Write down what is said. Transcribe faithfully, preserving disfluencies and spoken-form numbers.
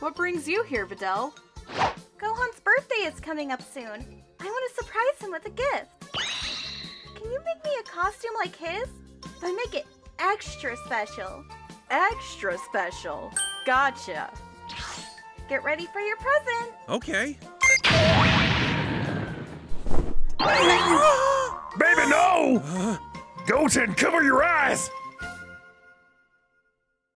What brings you here, Videl? Gohan's birthday is coming up soon. I want to surprise him with a gift. Can you make me a costume like his? But make it extra special. Extra special. Gotcha. Get ready for your present. Okay. Baby, no! Goten, cover your eyes!